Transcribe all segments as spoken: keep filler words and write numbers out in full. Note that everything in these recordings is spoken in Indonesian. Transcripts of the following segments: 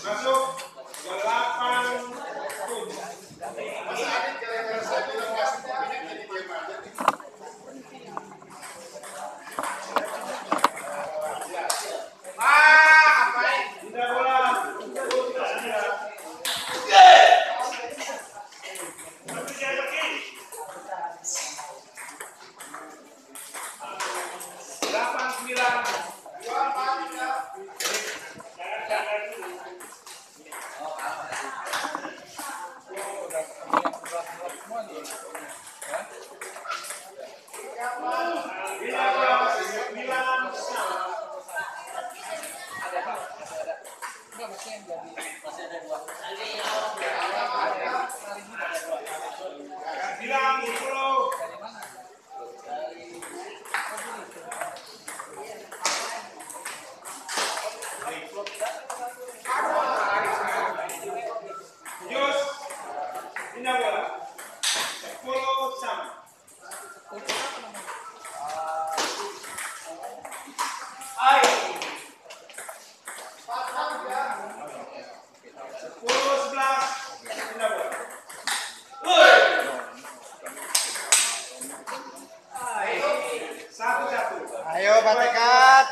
Ayo Pak Tekat.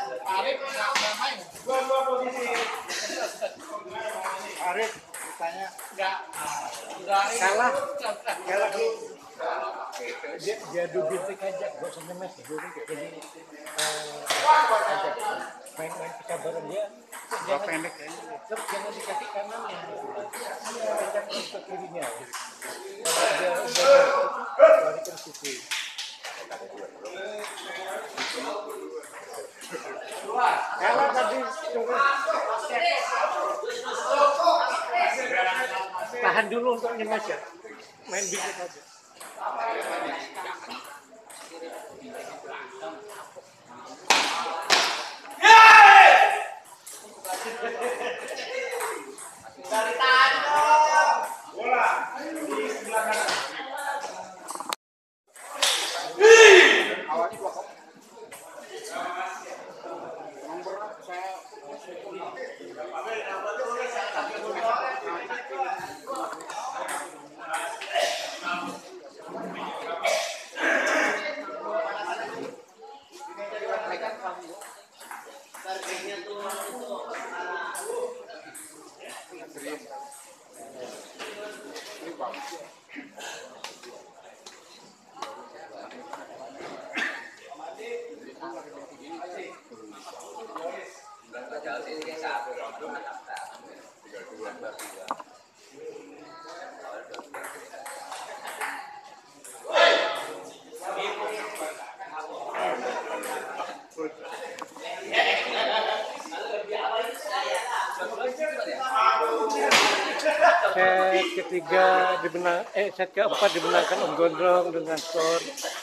Arif ditanya. Enggak. Kalah. Kalah dulu. Dia dia dubintik aja, gak usah nyemes dulu. Jadi main-main kesabaran dia. Jangan pendek ya. Jangan dikasih kanannya. Kecap ke kirinya. Dia udah balikin sisi. Kalau tadi tahan dulu untuk nyemes ya, main bisik aja. Set ketiga dimenang, eh set keempat dimenangkan Om Gondrong dengan skor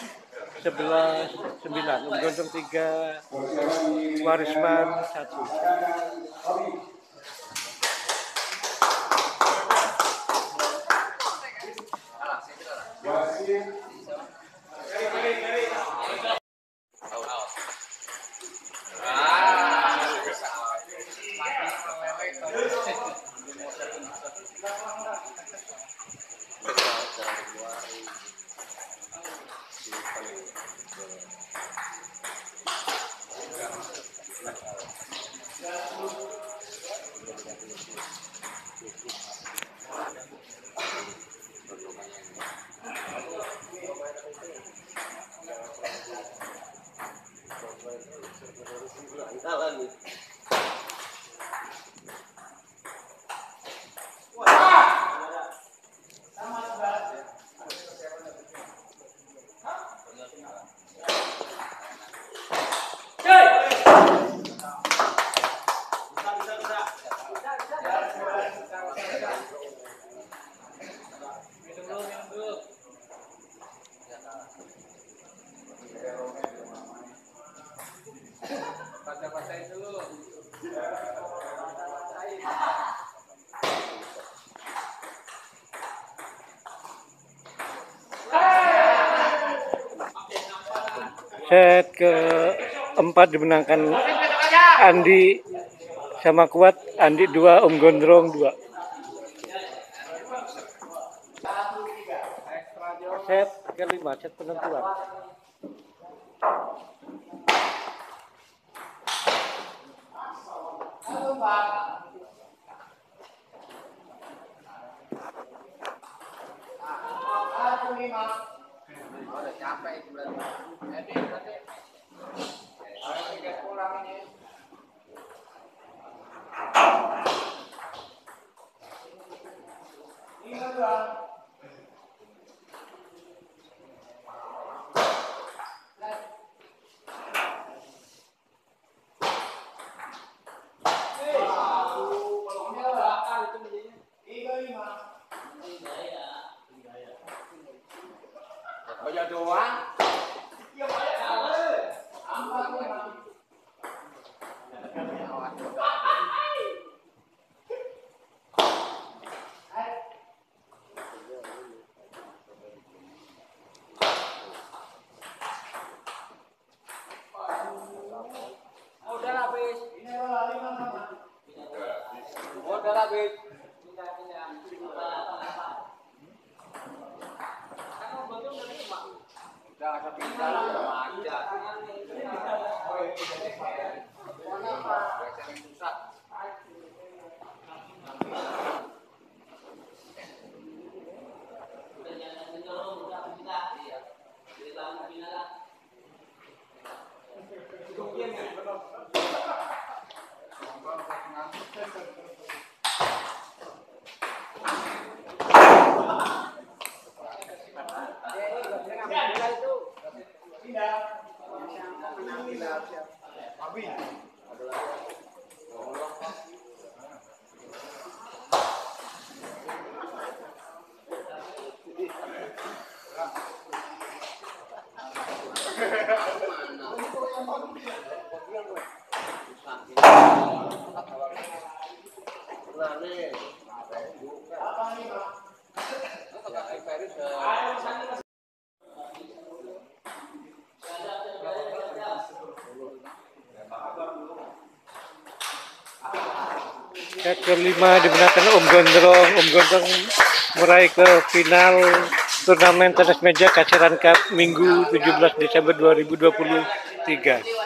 sebelas sembilan. Om Gondrong tiga, Warisman satu. Set keempat dimenangkan Andi sama Kuat, Andi dua, Om Gondrong dua. Set kelima, set penentuan. Udah capek itu berarti. Banyak doang. Udah habis. Udah habis. Udah ada pindah lah sama aja. Susah. Set kelima dimenangkan Om Gondrong. Om Gondrong meraih ke final turnamen tenis meja Kasiran Cup Minggu tujuh belas Desember dua ribu dua puluh tiga.